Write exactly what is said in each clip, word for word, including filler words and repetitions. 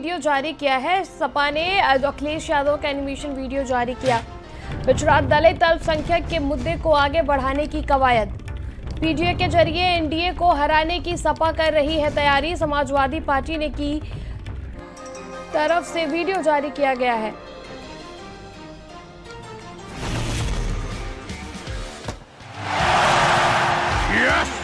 Video जारी किया है। सपा ने अखिलेश यादव का एनिमेशन वीडियो जारी किया। पिछड़ा दलित अल्पसंख्यक के मुद्दे को आगे बढ़ाने की कवायद। पीडीए के जरिए एनडीए को हराने की सपा कर रही है तैयारी। समाजवादी पार्टी ने की तरफ से वीडियो जारी किया गया है। Yes!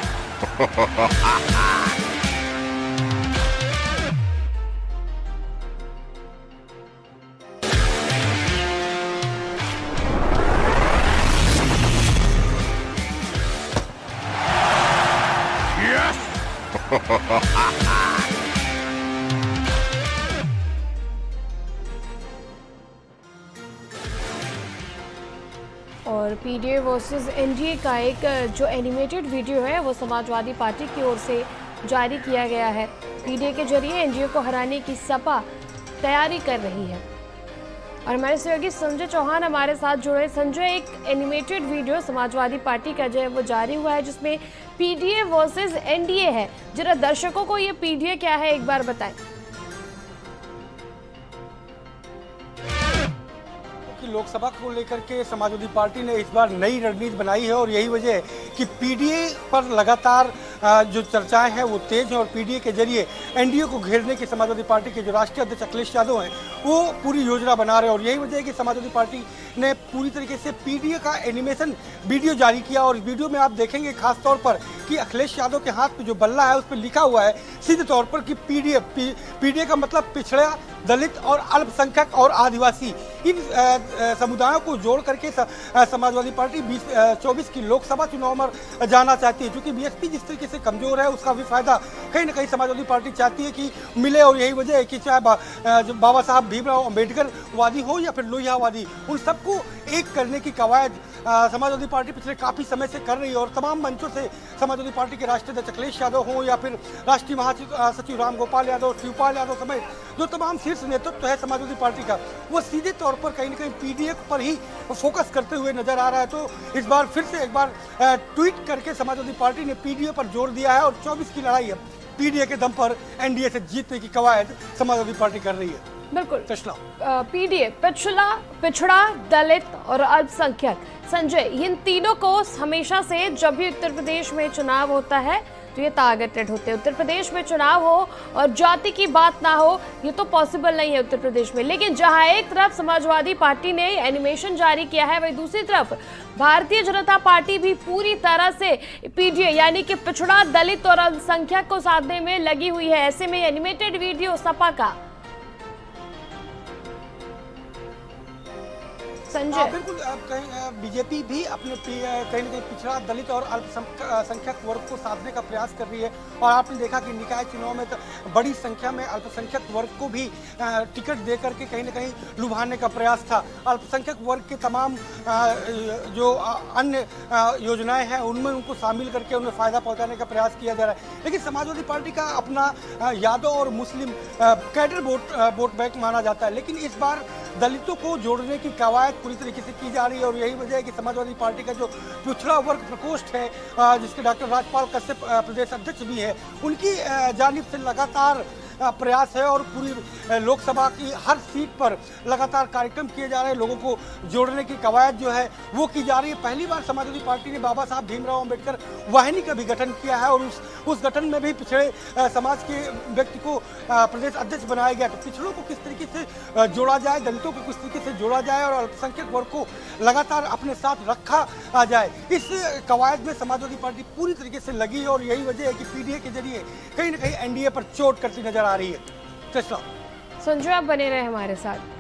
और पीडीए वर्सेस एनडीए का एक जो एनिमेटेड वीडियो है वो समाजवादी पार्टी की ओर से जारी किया गया है। पीडीए के जरिए एनडीए को हराने की सपा तैयारी कर रही है। और हमारे सहयोगी संजय चौहान हमारे साथ जुड़े। संजय, एक एनिमेटेड वीडियो समाजवादी पार्टी का जो है वो जारी हुआ है जिसमें पीडीए वर्सेस एनडीए है। जरा दर्शकों को ये पीडीए क्या है एक बार बताएं। लोकसभा को लेकर के समाजवादी पार्टी ने इस बार नई रणनीति बनाई है और यही वजह है कि पीडीए पर लगातार जो चर्चाएं हैं वो तेज हैं और पीडीए के जरिए एनडीए को घेरने की समाजवादी पार्टी के जो राष्ट्रीय अध्यक्ष अखिलेश यादव हैं वो पूरी योजना बना रहे हैं। और यही वजह है कि समाजवादी पार्टी ने पूरी तरीके से पीडीए का एनिमेशन वीडियो जारी किया। और इस वीडियो में आप देखेंगे खास तौर पर कि अखिलेश यादव के हाथ में जो बल्ला है उस पर लिखा हुआ है सीधे तौर पर कि पीडीए पीडीए का मतलब पिछड़ा दलित और अल्पसंख्यक और आदिवासी, इन समुदायों को जोड़ करके समाजवादी पार्टी बीस चौबीस की लोकसभा चुनाव में जाना चाहती है। क्योंकि बीएसपी जिस तरीके से कमजोर है उसका भी फायदा कहीं ना कहीं समाजवादी पार्टी चाहती है कि मिले। और यही वजह है कि चाहे बा, बाबा साहब भीमराव अंबेडकर वादी हो या फिर लोहियावादी, उन सबको एक करने की कवायद समाजवादी पार्टी पिछले काफी समय से कर रही है। और तमाम मंचों से समाजवादी पार्टी के राष्ट्रीय अध्यक्ष अखिलेश यादव हो या फिर राष्ट्रीय महासचिव राम गोपाल यादव, शिवपाल यादव समेत जो तमाम शीर्ष नेतृत्व है समाजवादी पार्टी का, वो सीधे तौर पर कहीं ना कहीं पीडीए पर ही फोकस करते हुए नजर आ रहा है। तो इस बार फिर से एक बार ट्वीट करके समाजवादी पार्टी ने पीडीए पर जोर दिया है और चौबीस की लड़ाई है पीडीए के दम पर एनडीए से जीतने की कवायद समाजवादी पार्टी कर रही है। बिल्कुल पीडीए पिछड़ा पिछड़ा दलित और अल्पसंख्यक। संजय, इन तीनों को हमेशा से जब भी उत्तर प्रदेश में चुनाव होता है तो ये टारगेटेड होते हैं। उत्तर प्रदेश में चुनाव हो और जाति की बात ना हो ये तो पॉसिबल नहीं है उत्तर प्रदेश में। लेकिन जहां एक तरफ समाजवादी पार्टी ने एनिमेशन जारी किया है वहीं दूसरी तरफ भारतीय जनता पार्टी भी पूरी तरह से पीडीए यानी कि पिछड़ा दलित और अल्पसंख्यक को साधने में लगी हुई है। ऐसे में एनिमेटेड वीडियो सपा का संजय, बिल्कुल कहीं बीजेपी भी अपने कहीं ना कहीं पिछड़ा दलित और अल्पसंख्यक वर्ग को साधने का प्रयास कर रही है। और आपने देखा कि निकाय चुनाव में तो बड़ी संख्या में अल्पसंख्यक वर्ग को भी टिकट दे करके कहीं ना कहीं लुभाने का प्रयास था। अल्पसंख्यक वर्ग के तमाम जो अन्य योजनाएं हैं उनमें उनको शामिल करके उन्हें फायदा पहुंचाने का प्रयास किया जा रहा है। लेकिन समाजवादी पार्टी का अपना यादव और मुस्लिम कैडर वोट वोट बैंक माना जाता है। लेकिन इस बार दलितों को जोड़ने की कवायद पूरी तरीके से की जा रही है। और यही वजह है कि समाजवादी पार्टी का जो पिछड़ा वर्ग प्रकोष्ठ है जिसके डॉक्टर राजपाल कश्यप प्रदेश अध्यक्ष भी है, उनकी जानिब से लगातार प्रयास है और पूरी लोकसभा की हर सीट पर लगातार कार्यक्रम किए जा रहे हैं। लोगों को जोड़ने की कवायद जो है वो की जा रही है। पहली बार समाजवादी पार्टी ने बाबा साहब भीमराव अंबेडकर वाहिनी का भी गठन किया है और उस उस गठन में भी पिछड़े समाज के व्यक्ति को प्रदेश अध्यक्ष बनाया गया। तो पिछड़ों को किस तरीके से जोड़ा जाए, दलितों को किस तरीके से जोड़ा जाए और अल्पसंख्यक वर्ग को लगातार अपने साथ रखा जाए, इस कवायद में समाजवादी पार्टी पूरी तरीके से लगी है। और यही वजह है कि पीडीए के जरिए कहीं ना कहीं एनडीए पर चोट करती नजर आ रही है। संजय, आप बने रहे हमारे साथ।